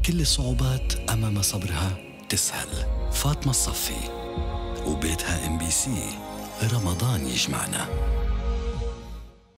كل الصعوبات أمام صبرها تسهل. فاطمة الصفي وبيتها MBC، رمضان يجمعنا.